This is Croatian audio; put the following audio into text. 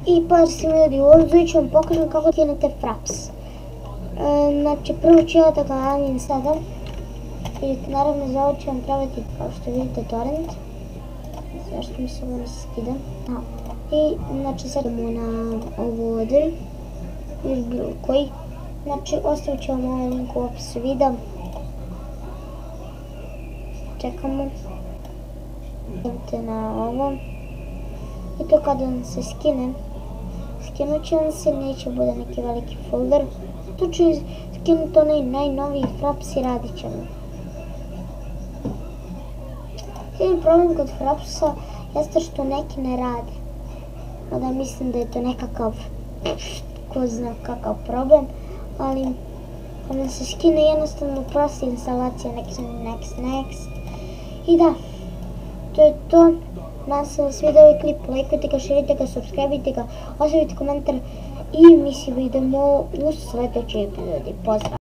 I pozdrav ljudi, u ovom ću vam pokažem kako skinete Fraps. Znači prvo ću ja da ga javim sada. I naravno za ovo ću vam trebati, kao što vidite, torrent. Zašto mi se ovo ne skida? I znači sad idemo na ovu odru. Ili bilo koji. Znači ostavit ću vam ovaj link u opisu videa. Čekamo. Idete na ovo. I to kada vam se skine, skinut će vam se, neće bude neki veliki folder. Tu ću skinuti onaj najnoviji Fraps i radit će mi. Jedini problem kod Frapsa jeste što neki ne rade. Mada mislim da je to nekakav, ko zna kakav problem, ali kada se skine jednostavno prosta instalacija, next. I da, to je to. Nadam se da se video ovaj klip, lajkujte ga, širite ga, subscribeite ga, ostavite komentar i mi se vidimo u sledećoj epizodi. Pozdrav!